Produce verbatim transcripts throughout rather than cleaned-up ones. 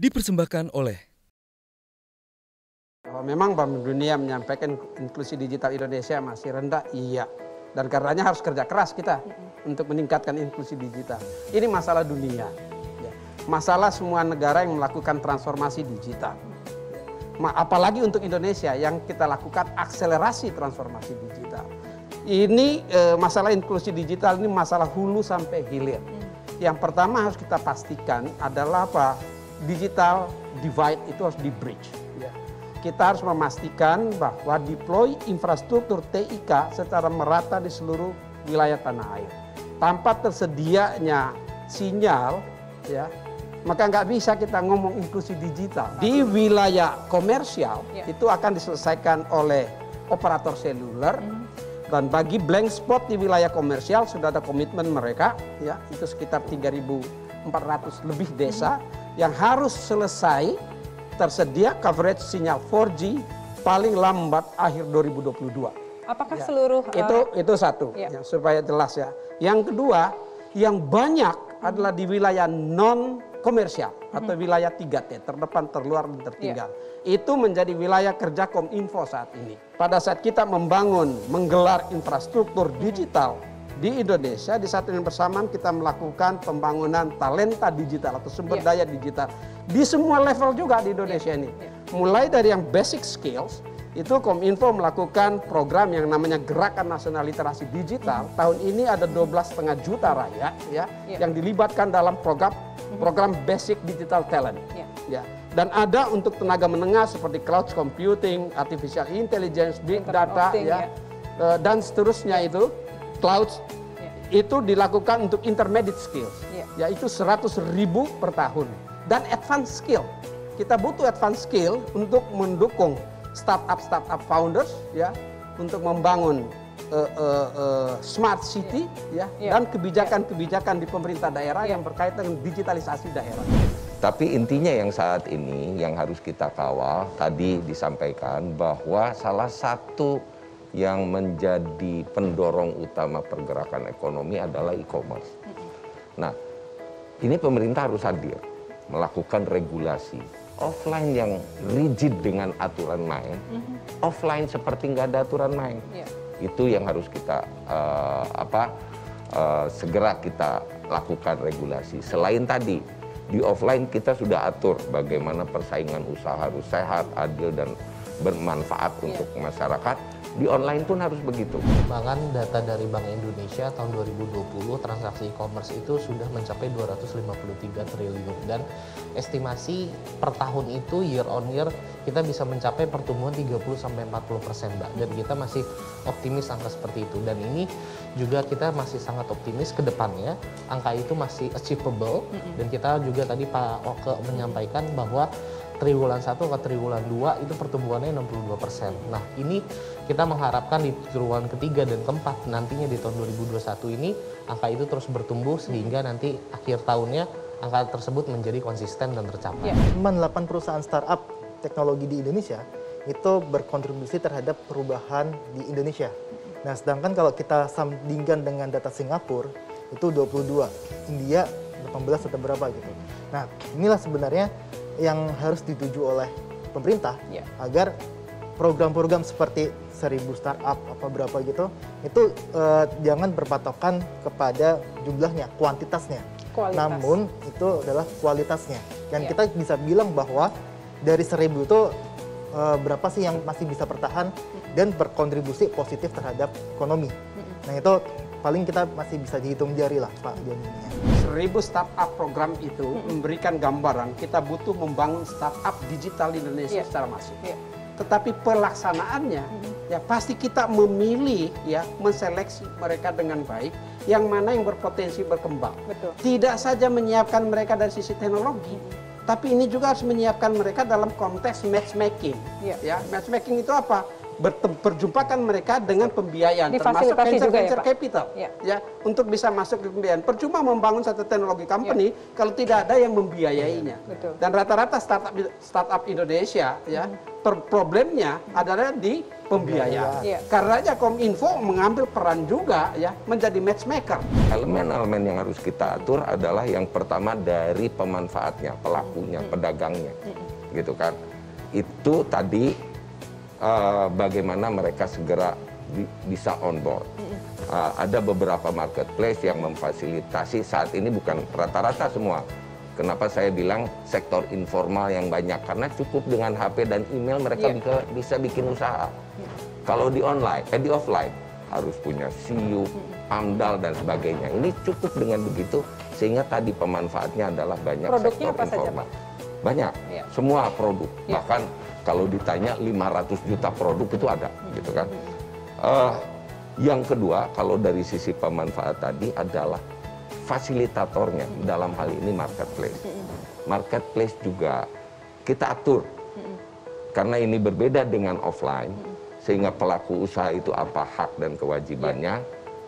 dipersembahkan oleh Memang Bank Dunia menyampaikan inklusi digital Indonesia masih rendah, iya. Dan karenanya harus kerja keras kita untuk meningkatkan inklusi digital. Ini masalah dunia. Masalah semua negara yang melakukan transformasi digital. Apalagi untuk Indonesia yang kita lakukan akselerasi transformasi digital. Ini eh, masalah inklusi digital ini masalah hulu sampai hilir. Yang pertama harus kita pastikan adalah apa? Digital divide itu harus di-bridge. Ya. Kita harus memastikan bahwa deploy infrastruktur T I K secara merata di seluruh wilayah tanah air. Tanpa tersedianya sinyal, ya, maka nggak bisa kita ngomong inklusi digital. Di wilayah komersial ya. Itu akan diselesaikan oleh operator seluler. Hmm. Dan bagi blank spot di wilayah komersial sudah ada komitmen mereka, ya, itu sekitar tiga ribu empat ratus lebih desa hmm. yang harus selesai tersedia coverage sinyal empat G paling lambat akhir dua ribu dua puluh dua. Apakah ya. seluruh itu uh, itu satu ya. Ya, supaya jelas ya. Yang kedua, yang banyak hmm. adalah di wilayah non komersial hmm. atau wilayah tiga T, terdepan, terluar, dan tertinggal. Ya. Itu menjadi wilayah kerja Kominfo saat ini. Pada saat kita membangun, menggelar infrastruktur digital di Indonesia, di saat yang bersamaan kita melakukan pembangunan talenta digital atau sumber yeah. daya digital di semua level juga di Indonesia yeah. ini. Yeah. Mulai dari yang basic skills, itu Kominfo melakukan program yang namanya Gerakan Nasional Literasi Digital. Mm-hmm. Tahun ini ada dua belas koma lima juta rakyat ya, yeah. yang dilibatkan dalam program program Basic Digital Talent. Yeah. Ya. Dan ada untuk tenaga menengah seperti cloud computing, artificial intelligence, big data, ya, ya, dan seterusnya itu, cloud, ya. Itu dilakukan untuk intermediate skills, ya. Yaitu seratus ribu per tahun. Dan advanced skill, kita butuh advanced skill untuk mendukung startup-startup founders, ya, untuk membangun uh, uh, uh, smart city, ya, ya, dan kebijakan-kebijakan di pemerintah daerah ya. Yang berkaitan dengan digitalisasi daerah. Tapi intinya yang saat ini yang harus kita kawal, tadi disampaikan bahwa salah satu yang menjadi pendorong utama pergerakan ekonomi adalah e-commerce. Nah, ini pemerintah harus hadir, melakukan regulasi. Offline yang rigid dengan aturan main, mm-hmm. offline seperti nggak ada aturan main. Yeah. Itu yang harus kita uh, apa uh, segera kita lakukan regulasi. Selain tadi, di offline kita sudah atur bagaimana persaingan usaha harus sehat, adil, dan bermanfaat yeah. untuk masyarakat. Di online pun harus begitu. Bahkan data dari Bank Indonesia tahun dua ribu dua puluh transaksi e-commerce itu sudah mencapai dua ratus lima puluh tiga triliun. Dan estimasi per tahun itu year on year kita bisa mencapai pertumbuhan tiga puluh sampai empat puluh persen, Mbak. Dan kita masih optimis angka seperti itu. Dan ini juga kita masih sangat optimis ke depannya. Angka itu masih achievable. Mm-hmm. Dan kita juga tadi Pak Oke menyampaikan bahwa triwulan satu ke triwulan dua itu pertumbuhannya enam puluh dua persen. Nah, ini kita mengharapkan di triwulan ketiga dan keempat nantinya di tahun dua ribu dua puluh satu ini angka itu terus bertumbuh sehingga nanti akhir tahunnya angka tersebut menjadi konsisten dan tercapai. Cuma delapan perusahaan startup teknologi di Indonesia itu berkontribusi terhadap perubahan di Indonesia. Nah, sedangkan kalau kita sandingkan dengan data Singapura itu dua puluh dua, India delapan belas atau berapa gitu. Nah, inilah sebenarnya yang harus dituju oleh pemerintah yeah. agar program-program seperti seribu startup apa berapa gitu itu uh, jangan berpatokan kepada jumlahnya, kuantitasnya, Kualitas. namun itu adalah kualitasnya. Dan yeah. kita bisa bilang bahwa dari seribu itu uh, berapa sih yang masih bisa bertahan mm-hmm. dan berkontribusi positif terhadap ekonomi. Mm-hmm. Nah itu paling kita masih bisa dihitung jari lah Pak Joninya. Seribu startup program itu mm-hmm. memberikan gambaran kita butuh membangun startup digital di Indonesia yeah. secara masif. Yeah. Tetapi pelaksanaannya mm-hmm. ya pasti kita memilih ya menseleksi mereka dengan baik yang mana yang berpotensi berkembang. Betul. Tidak saja menyiapkan mereka dari sisi teknologi, mm-hmm. tapi ini juga harus menyiapkan mereka dalam konteks matchmaking. Yeah. Ya, matchmaking itu apa? berjumpakan mereka dengan pembiayaan, termasuk Difasilitasi venture, juga ya, venture Pak? capital, Ya. ya, untuk bisa masuk ke pembiayaan. Percuma membangun satu teknologi company kalau tidak ada yang membiayainya. Betul. Dan rata-rata startup startup Indonesia, ya, per- problemnya adalah di pembiayaan. Iya. Karenanya Kominfo mengambil peran juga, ya, menjadi matchmaker. Elemen-elemen yang harus kita atur adalah yang pertama dari pemanfaatnya, pelakunya, pedagangnya, gitu kan. Itu tadi uh, bagaimana mereka segera bi bisa on board. Uh, ada beberapa marketplace yang memfasilitasi saat ini, bukan rata-rata semua. Kenapa saya bilang sektor informal yang banyak? Karena cukup dengan H P dan email mereka Yeah. bisa, bisa bikin usaha. Kalau di online, eh di offline harus punya S I U, AMDAL dan sebagainya. Ini cukup dengan begitu sehingga tadi pemanfaatnya adalah banyak Produknya sektor apa saja, informal. Pak? Banyak, Iya. semua produk. Iya. Bahkan kalau ditanya lima ratus juta produk itu ada, gitu kan. Uh, yang kedua, kalau dari sisi pemanfaat tadi adalah fasilitatornya, dalam hal ini marketplace. Marketplace juga kita atur, karena ini berbeda dengan offline, sehingga pelaku usaha itu apa hak dan kewajibannya.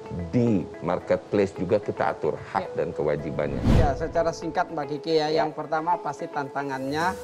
Di marketplace juga kita atur hak dan kewajibannya. Ya, secara singkat Mbak Kiki ya, yang pertama pasti tantangannya,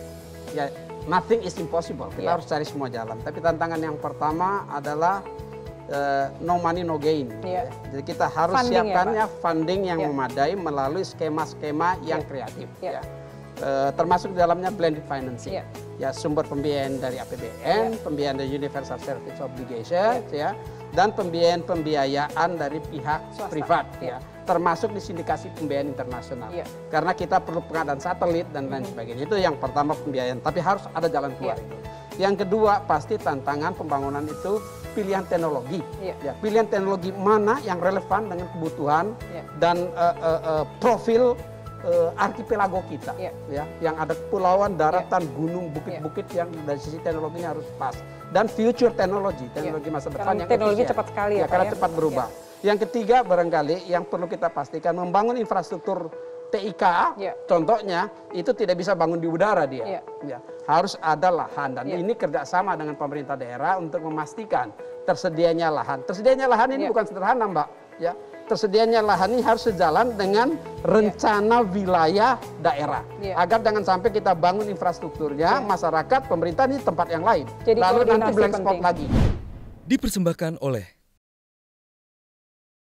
ya, nothing is impossible. Kita Ya. harus cari semua jalan. Tapi tantangan yang pertama adalah uh, no money no gain. Ya. Jadi kita harus Funding ya, siapkannya funding yang Ya. memadai melalui skema-skema yang Ya. kreatif. Ya. Ya. Uh, termasuk di dalamnya blended financing. Ya. Ya, sumber pembiayaan dari A P B N, pembiayaan dari Universal Service Obligation, ya, dan pembiayaan-pembiayaan dari pihak Swasta. privat, Ya. ya, termasuk di sindikasi pembiayaan internasional. Ya. Karena kita perlu pengadaan satelit dan lain sebagainya. Itu yang pertama pembiayaan, tapi harus ada jalan keluar Ya. itu. Yang kedua pasti tantangan pembangunan itu pilihan teknologi. Ya. Ya, pilihan teknologi mana yang relevan dengan kebutuhan Ya. dan uh, uh, uh, profil uh, arkipelago kita, Ya. ya, yang ada kepulauan, daratan, gunung, bukit-bukit yang dari sisi teknologinya harus pas, dan future teknologi, teknologi masa depan Karena yang teknologi efisien. cepat sekali ya, Pak, karena ya. cepat berubah. Yang ketiga barangkali yang perlu kita pastikan membangun infrastruktur T I K A, Ya. contohnya itu tidak bisa bangun di udara dia, Ya. ya, harus ada lahan dan Ya. ini kerjasama dengan pemerintah daerah untuk memastikan tersedianya lahan. Tersedianya lahan ini Ya. bukan sederhana, Mbak, ya. Tersedianya lahan ini harus sejalan dengan rencana wilayah daerah. Ya. Agar jangan sampai kita bangun infrastrukturnya, Ya. masyarakat, pemerintah ini tempat yang lain. Jadi Lalu nanti koordinasi blank spot penting. lagi. Dipersembahkan oleh